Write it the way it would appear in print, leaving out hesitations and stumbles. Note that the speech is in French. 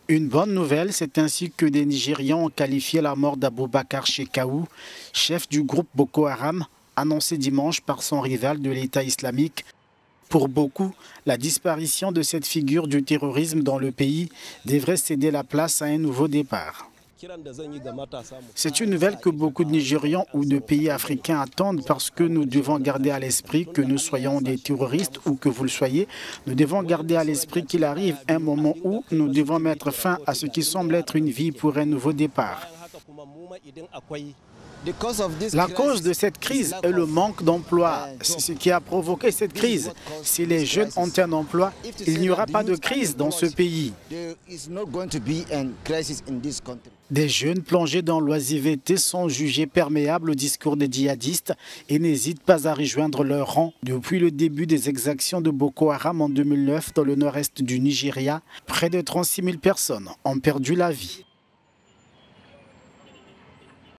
Une bonne nouvelle, c'est ainsi que des Nigérians ont qualifié la mort d'Aboubacar Shekau, chef du groupe Boko Haram, annoncé dimanche par son rival de l'État islamique. Pour beaucoup, la disparition de cette figure du terrorisme dans le pays devrait céder la place à un nouveau départ. C'est une nouvelle que beaucoup de Nigérians ou de pays africains attendent parce que nous devons garder à l'esprit que nous soyons des terroristes ou que vous le soyez. Nous devons garder à l'esprit qu'il arrive un moment où nous devons mettre fin à ce qui semble être une vie pour un nouveau départ. La cause de cette crise est le manque d'emploi. C'est ce qui a provoqué cette crise. Si les jeunes ont un emploi, il n'y aura pas de crise dans ce pays. Des jeunes plongés dans l'oisiveté sont jugés perméables au discours des djihadistes et n'hésitent pas à rejoindre leur rang. Depuis le début des exactions de Boko Haram en 2009 dans le nord-est du Nigeria, près de 36 000 personnes ont perdu la vie.